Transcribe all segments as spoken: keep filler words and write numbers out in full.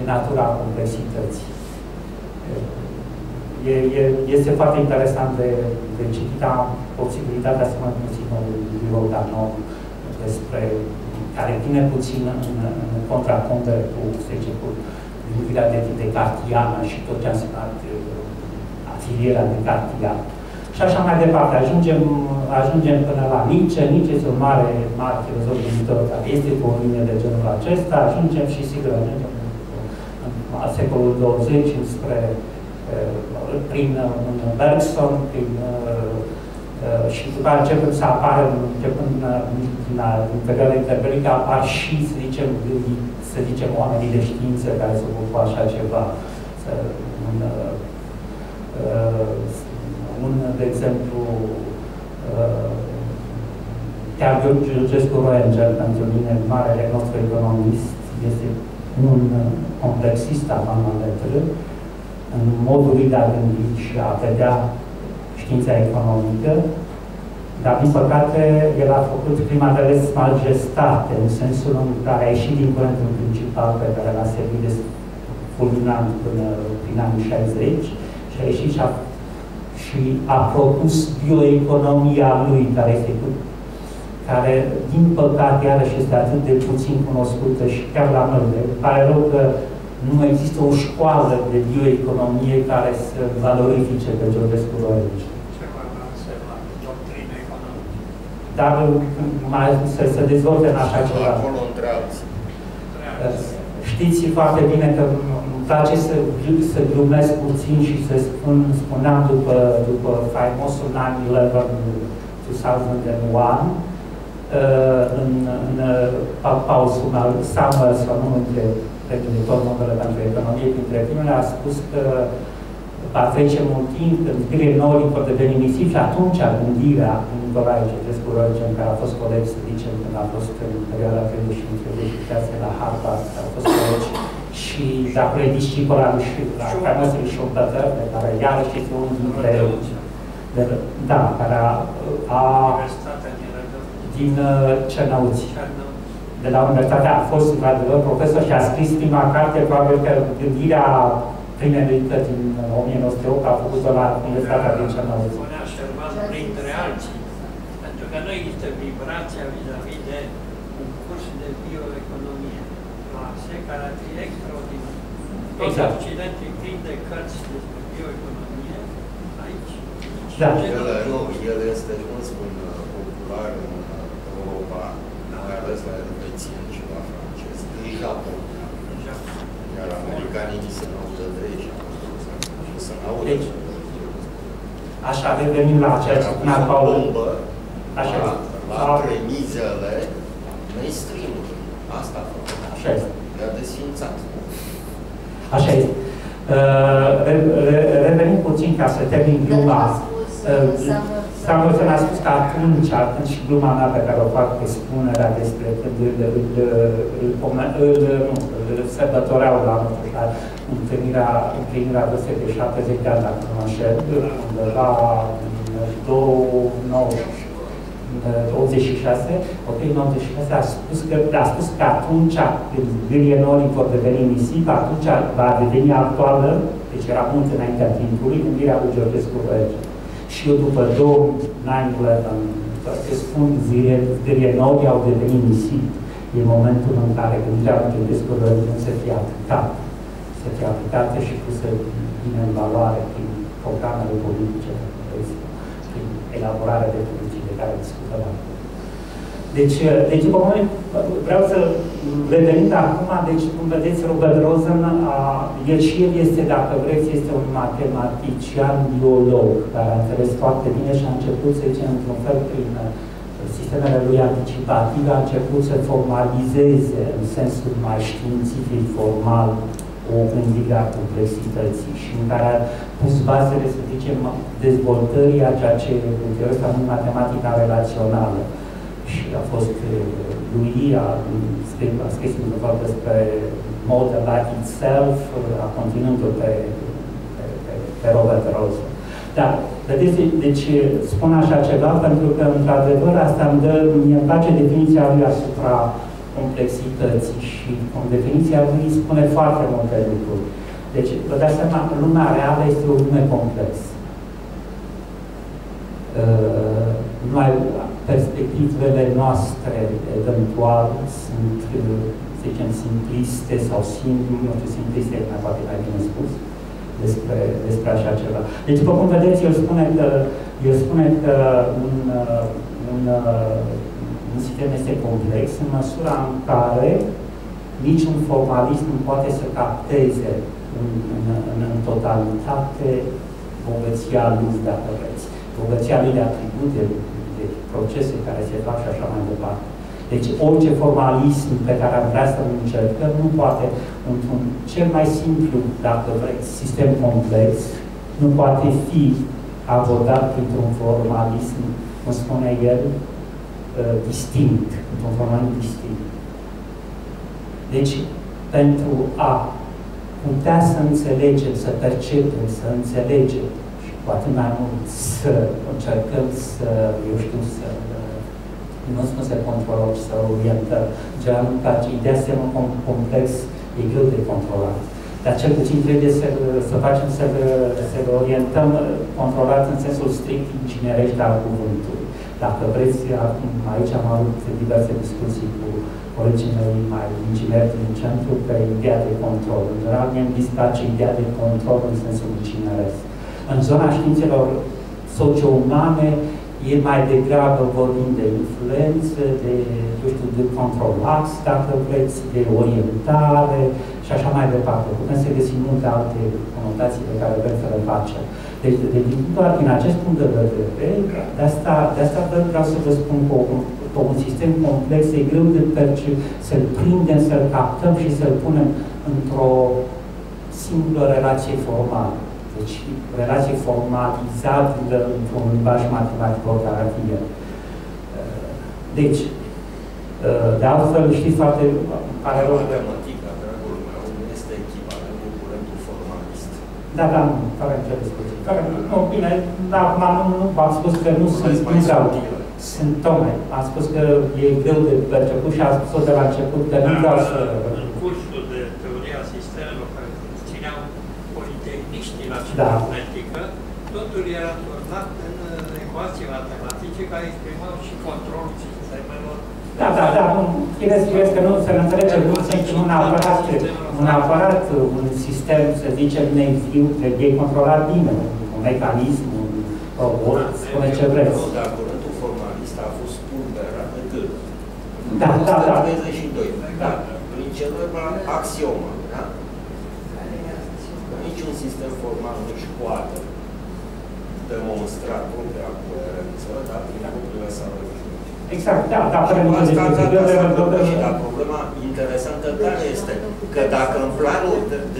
natura complexității. E, e, este foarte interesant de, de citit. Am posibilitatea să mă puțin lui Roganov despre care vine puțin în, în contrapondere cu, să zice, cu gândirea de tip de cartiană și tot ce a însemnat afilierea de cartian. Și așa mai departe. Ajungem, ajungem până la Nietzsche. Nietzsche este un mare, mare filozof gânditor care este cu o linie de genul acesta. Ajungem și, sigur, ajungem în, în secolul douăzeci spre prin un Bergson, prin, uh, și după aceea începând să apară, începând din perioada interbelică, apar și, să zicem, să zicem, oamenii de știință care se ocupă așa ceva. Să, un, uh, un, de exemplu, uh, chiar Georgescu Roengel, pentru mine, marele nostru economist, este un complexist avant-garde în modul lui de a gândi și a vedea știința economică, dar, din păcate, el a făcut prima de ales majestate, în sensul în care a ieșit din curentul principal pe care l-a servit de fulminant până prin anii șaizeci și a ieșit și a, și a propus bioeconomia lui, care este care, din păcate, iarăși este atât de puțin cunoscută și chiar la noi. Îmi pare rău că nu există o școală de bioeconomie care să valorifice pe Georgescu Roengel. Ce va însemna doctrină economică? Dar mai să se dezvolte în așa ceva. Acolo între alții. Știți foarte bine că îmi place să, să glumesc puțin și să spun, spuneam după, după faimosul nine eleven două mii unu, în, în pausul Samuelson, unul dintre predictor Nobel pentru economie, printre primele, a spus că va trece mult timp, când scrierile noi vor deveni nisip și atunci gândirea în Nicolae Ceaușescu Roengel, care a fost coleg, să zicem, când a fost în perioada treizeci și unu treizeci și șase la Harvard, care a fost colegi, și dacă e discipola lui faimosului Schumpeter, de care iarăși este unul dintre... De, da, care a... a din uh, Cernăuți. De la Universitatea a fost, într-adevăr, profesor și a scris prima carte, probabil că gândirea primenită din o mie nouă sute opt a făcut-o la Universitatea din Cernăuți. Spunea Șervan, printre alții, pentru că nu există vibrația vis-a-vis de un curs de bioeconomie. La S E C ar fi extraordinar. Tot Occidentul plin de cărți despre bioeconomie, aici. Da. El, nu, el este, cum spun, popular în Europa, mai ales la elvețieni și la francezi, în Japon. Iar americanii ni se n-audă de aici. Și să n-audă. Deci, așa, revenim la ceea ce spunea Paul. Așa la, la premizele mainstream-ului. Asta a făcut. Așa este. Le-a desfințat. Așa este. Uh, re, re, revenim puțin ca să termin gluma. Samuelson a spus că atunci, atunci și gluma mea pe care o fac pe spunerea despre când îl, îl, îl, îl, nu, îl sărbătoreau la întâlnirea, întâlnirea vârstei de șaptezeci de ani, dacă nu mă înșel, undeva în optzeci și șase, ok, în optzeci și șase, a spus că, a spus că atunci când gâlienorii vor deveni nisip, atunci va deveni actuală, deci era mult înaintea timpului, gândirea lui Georgescu Roengel. Și eu după două nine eleven, toate spun, gâlienorii au devenit nisip. E momentul în care gândirea lui Georgescu Roengel să fie aplicată, să fie aplicată și pusă bine în valoare prin programele politice, prin elaborarea de politici de care discutăm acum. Deci, deci după moment, vreau să revenind acum, deci, cum vedeți, Robert Rosen, a, el și el este, dacă vreți, este un matematician biolog, care a înțeles foarte bine și a început, să zicem, într-un fel, prin sistemele lui anticipative, a început să formalizeze, în sensul mai științific, formal, o gândire a complexității și în care a pus bazele, să zicem, dezvoltării a ceea ce în teoria numim matematica relațională. Și a fost lui, a, a scris un cuvânt despre model like itself, a continuând-o pe, pe, pe, pe Robert Rosen. Dar, vedeți, deci spun așa ceva pentru că, într-adevăr, asta îmi dă, mie îmi place definiția lui asupra complexității și în definiția lui spune foarte multe lucruri. Deci, vă dați seama, lumea reală este o lume complexă. Uh, numai perspectivele noastre, eventual, sunt, să zicem, simpliste sau simplu, nu știu, simpliste, mai poate mai bine spus, despre, despre așa ceva. Deci, după cum vedeți, el spune că, el spune că un, un, un sistem este complex în măsura în care niciun formalist nu poate să capteze în, în, în, în totalitate bogăția lui, dacă vreți. Bogăția lui de atribute, de procese care se fac și așa mai departe. Deci orice formalism pe care am vrea să-l încercăm nu poate, într-un cel mai simplu, dacă vreți, sistem complex, nu poate fi abordat printr-un formalism, cum spune el, distinct, într-un formalism distinct. Deci, pentru a putea să înțelegem, să percepem, să înțelegem, și cu atât mai mult să încercăm să, eu știu, să nu spun să controlăm, să orientăm. General îmi place, ideea să un complex e greu de controlat. Dar cel puțin trebuie să, să facem să, să orientăm controlat în sensul strict ingineresc al cuvântului. Dacă vreți, acum aici am avut diverse discuții cu colegii mei mai ingineri din centru pe ideea de control. În general, mie îmi displace ideea de control în sensul ingineresc. În zona științelor socio-umane, e mai degrabă vorbim de influență, de, eu știu, de controlax, dacă vreți, de orientare și așa mai departe. Putem să găsim multe alte conotații pe care vrem să le facem. Deci, de, de, doar din acest punct de vedere, de asta, de asta vreau să vă spun că, că un sistem complex e greu de percep, să-l prindem, să-l captăm și să-l punem într-o simplă relație formală. Deci, relație formalizabilă într-un limbaj matematic oricare ar fi el. Deci, de altfel, știți foarte, pare rău. Matematica, dragul meu, nu este echivalent cu curentul formalist. Da, da, nu, care încerc discuții. Nu, bine, da, acum nu, v-am spus că nu sunt, nu vreau. Sunt tocmai. Am spus că e greu de perceput și am spus de la început că nu vreau să... În cursul de teoria sistemelor care țineau politehniștii la da. cibernetică, totul era turnat în ecuații matematice care exprimau și controlul sistemelor. Da, da, da, nu, firesc că nu, să ne înțelegem, nu sunt un aparat, un aparat, un sistem, să zicem, neviu, trebuie controlat bine, un mecanism, un robot, spune ce vreți. Dar curentul formalist a fost pulberat de cât? Da, da, da. treizeci și doi. Da. Prin celebra axiomă, da? Niciun sistem formal nu își poate demonstra propria coerență, dar prin propriile sale. Exact, da, da, dar problema interesantă care este că dacă în planul de, de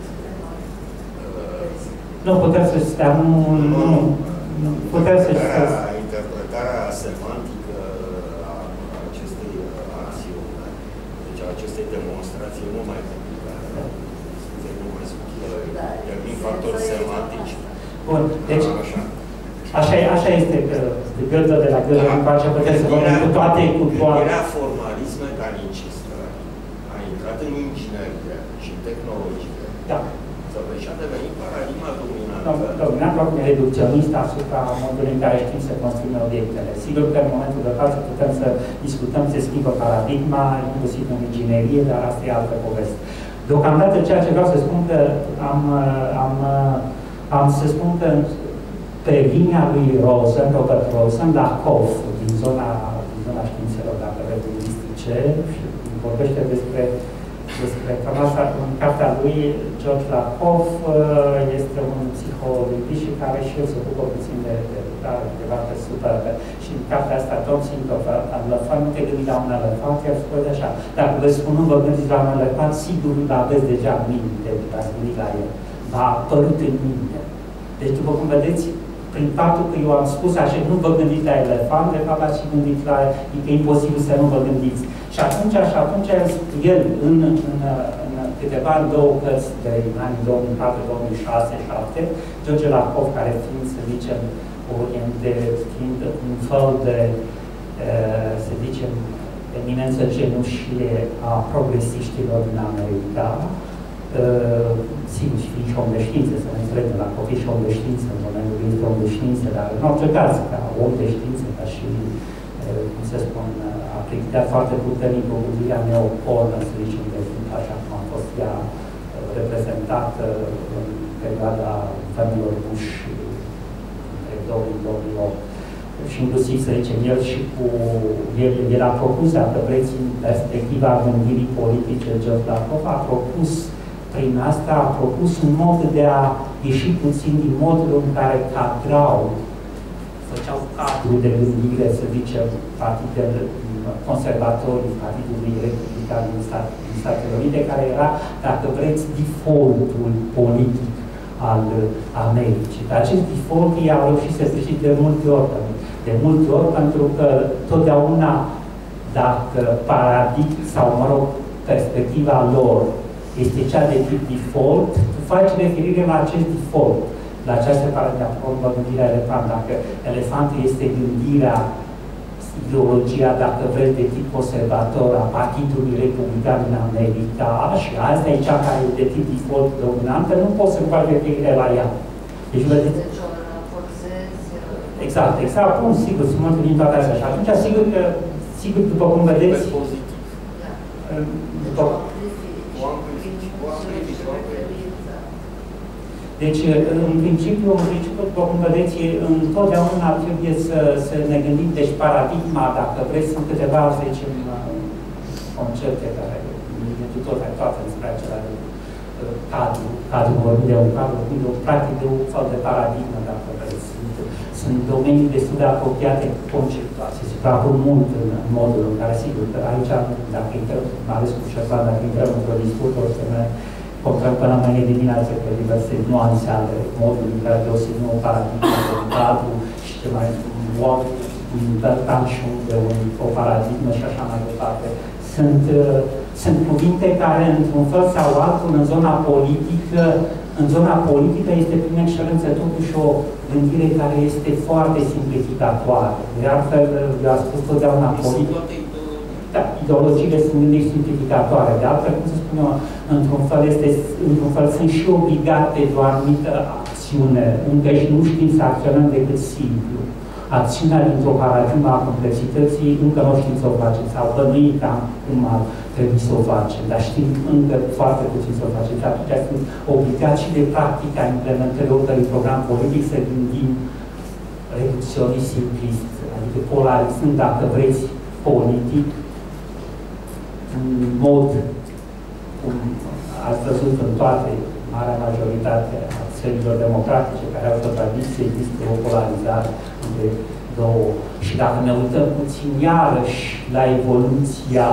nu putem să stea, nu, nu, nu putem să stea. Interpretarea semantică a acestei axiome, deci a acestei demonstrații, nu mai complicată, nu mai subtilă, din factori semantici. Bun, deci, așa, așa este că de gâldă de la gâldă da. Încoace putem să vorbim cu toate, cu toate. Era formalism mecanicistă, a intrat în inginerie și tehnologie. Da. Și a devenit paradigma dominantă. Dominant, reducționistă asupra modului în care știm să construim obiectele. Sigur că în momentul de față putem să discutăm, se schimbă paradigma, inclusiv în inginerie, dar asta e altă poveste. Deocamdată ceea ce vreau să spun că am, am, am să spun că pe linia lui Rosen, Robert Rosen, la C O F, din zona, din zona științelor, dacă vreți, lingvistice, și vorbește despre despre asta, în cartea lui, George Lakoff este un psiholingvist și care și el se ocupă puțin de câteva superbe. Și în cartea asta, Don't think of an elefant, nu te gândi la un elefant, el spune așa. Dacă vă spun, nu vă gândiți la un elefant, sigur nu aveți deja minte, v-ați gândit la el. V-a apărut în minte. Deci, după cum vedeți, prin faptul că eu am spus așa, nu vă gândiți la elefant, de fapt ați și gândit la el, e imposibil să nu vă gândiți. Și atunci, și atunci, el, în, în, în câteva, în două cărți de anii două mii patru, două mii șase, două mii șapte, George Lakoff, care fiind, să zicem, oriente, fiind un fel de, să zicem, eminență cenușie a progresiștilor din America, sigur, și fiind și om de știință, să ne înțelegem, la copii și om de știință, în domeniul este om de știință, dar în orice caz, ca om de știință, ca și, cum se spun, a criticat foarte puternic o gândire neocolă, să zicem, de așa cum a fost ea reprezentată în perioada guvernelor Bush între două mii și două mii opt. Și inclusiv, să zicem, el și cu... El, el a propus, dacă vreți, în perspectiva gândirii politice, George Lakoff a propus, prin asta, a propus un mod de a ieși puțin din modul în care cadrau, făceau cadru de gândire, să zicem, partidele conservatorii, Partidului Republican din, stat, din Statele Unite, care era, dacă vreți, defaultul politic al Americii. Dar acest default i-au reușit să câștige de multe ori. De multe ori, pentru că totdeauna, dacă paradigma sau, mă rog, perspectiva lor este cea de tip default, tu faci referire la acest default, la această paradigmă, gândirea elefant. Dacă elefantul este gândirea, ideologia, dacă vreți, de tip conservator a Partidului Republican din America, și asta e cea care e de tip default dominantă, nu poți să faci referire la ea. Deci, vedeți? Exact, exact. Bun, sigur, sunt multe din toate astea. Și atunci, sigur că, sigur, după cum vedeți... După... Deci, în principiu, în principiu, după cum vedeți, întotdeauna trebuie să, să ne gândim, deci paradigma, dacă vreți, sunt câteva, să zicem, concepte care de tot, toate despre acela cadru, cadru vorbim de un cadru, de o practic de un fel de paradigmă, dacă vreți. Sunt domenii destul de apropiate conceptuale, se suprapun mult în, în modul în care, sigur, că aici, dacă intrăm, mai ales cu Șerban, dacă intrăm într-o discuție, o să ne comprăm până mâine dimineață pe diverse nuanțe ale modului în care deosebim o paradigmă de un cadru și ce mai mult, un și unde o paradigmă și așa mai departe. Sunt, uh, sunt cuvinte care, într-un fel sau altul, în zona politică, în zona politică este prin excelență totuși o gândire care este foarte simplificatoare. De altfel, eu am spus totdeauna politică. Da, ideologiile sunt gândiri simplificatoare. De altfel, cum să spun eu, într-un fel, este, într-un fel sunt și obligate de o anumită acțiune, unde și nu știm să acționăm decât simplu. Acțiunea dintr-o paradigmă a complexității încă nu știm să o facem, sau bănuim cam cum ar trebui să o facem, dar știm încă foarte puțin să o facem. Și atunci sunt obligați și de practica implementării oricărui program politic să gândim reducționist simplist, adică polarizând, dacă vreți, politic, în mod, cum ați văzut în toate, marea majoritate a țărilor democratice care au o tradiție, există o polarizare între două. Și dacă ne uităm puțin iarăși la evoluția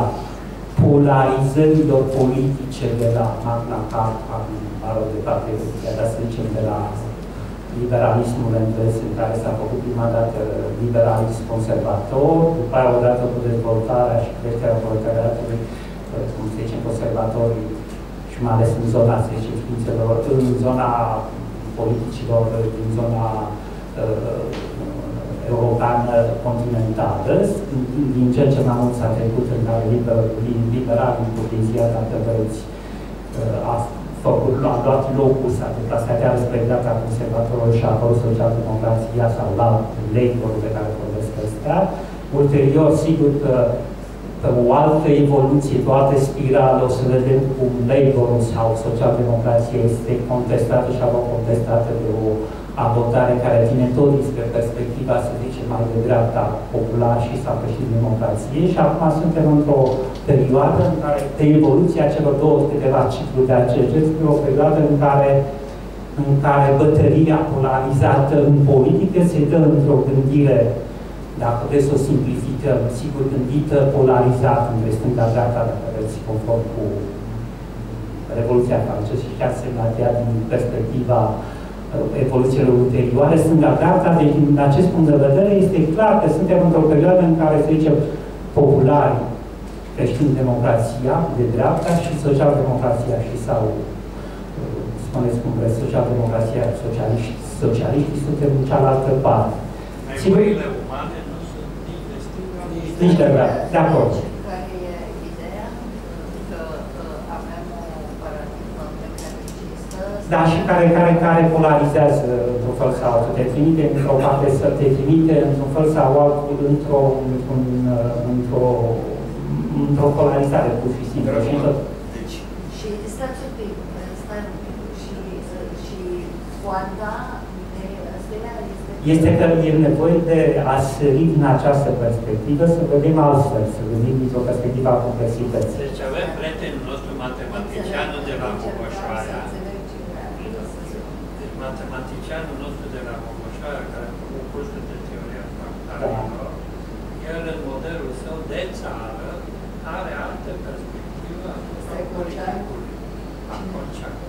polarizărilor politice de la Magna Carta, mă rog, de fapt, dar să zicem de la liberalismul englez, în care s-a făcut prima dată liberalism conservator, după aia odată cu dezvoltarea și creșterea proletariatului, cum se zice, conservatorii, și mai ales în zona, să zicem, științelor, în zona politicilor, din zona uh, europeană continentală, din ce ce mai mult s-a trecut în care liber, liberalii, burghezia, dacă vreți, uh, a făcut, a luat locul, s-a deplasat spre dreapta conservatorului și a apărut social-democrația sau la Labour-ul pe care vorbesc ăsta. Ulterior, sigur că pe o altă evoluție, pe o altă spirală, o să vedem cum Labour-ul sau social-democrația este contestată și a fost contestată de o abordare care vine tot despre perspectiva, să zicem, mai de dreapta popular și sau creștin democrație. Și acum suntem într-o perioadă în care, de evoluția celor două câteva cicluri de acest gen, o perioadă în care, în care bătălia polarizată în politică se dă într-o gândire, dacă vreți să o simplificăm, sigur gândită, polarizată între stânga-dreapta, dacă vreți, conform cu Revoluția franceză și chiar semnatea din perspectiva evoluțiilor ulterioare, stânga-dreapta, deci din acest punct de vedere este clar că suntem într-o perioadă în care, să zicem, populari creștin-democrația de dreapta și social-democrația și sau, spuneți cum vreți, social-democrația, socialiști, socialiștii suntem în cealaltă parte. Nevoile umane nu sunt nici de stânga, nici de dreapta. De acord. Da, și care, care, care polarizează într-un fel sau altul. Te trimite într-o parte, să te trimite într-un fel sau altul într-o într-un, într-o într-o polarizare pur și simplu. Deci, și stați un pic, stai un pic, și, și poanta de Stelea este... Este că e nevoie de a sări din această perspectivă, să vedem altfel, să vedem dintr-o perspectivă a complexității. Deci avem prietenul nostru matematicianul de la Bogoșoara. Deci matematicianul nostru de la Bogoșoara, care a făcut cursul de teoria fractalilor, el în modelul său de țară are altă perspectivă asupra politicului. A Colceacu.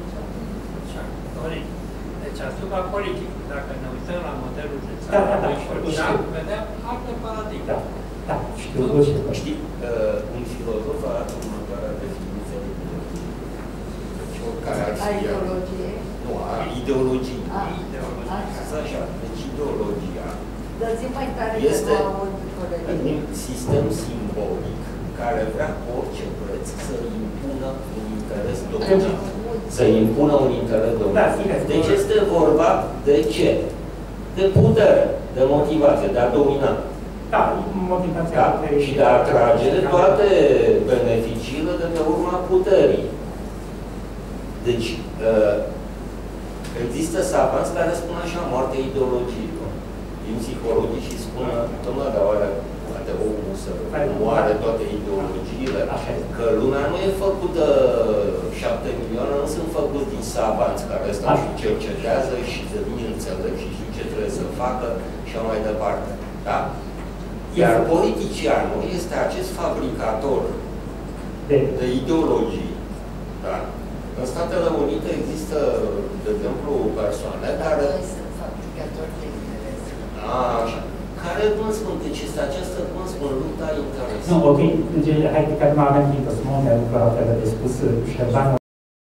Deci asupra politicului, dacă ne uităm la modelul de țară, da, da, da, vedem alte paradigme. Da, da, știu, știu. Știi, uh, un filozof a dat următoarea definiție de ideologie. Deci oricare ar fi... A ideologie? Nu, a ideologie. A, ideologie. Așa, deci ideologia Dă-ți mai tare este că nu aud colegii. un sistem simbolic care vrea cu orice preț să impună un interes dominant. Să impună un interes dominant. Deci este vorba de ce? De putere, de motivație, de a domina. Da, motivația. Da, și de a atrage toate beneficiile de pe urma puterii. Deci, există savanți care spun așa, moartea ideologiei. Din psihologii și spun, domnule, dar oare poate omul să moare toate ideologiile? Că lumea nu e făcută, șapte milioane nu sunt făcuți din savanți care stau și cercetează și devin înțelepți și știu ce trebuie să facă și așa mai departe. Da? Iar politicianul este acest fabricator de, de ideologii. Da? În Statele Unite există, de exemplu, persoane care... sunt fabricatori de interes. Așa. Care, cum spun, deci este această, cum spun, lupta interesă. Nu, ok, deci, hai că nu avem timp să mă lucruri altele de spus, Șerban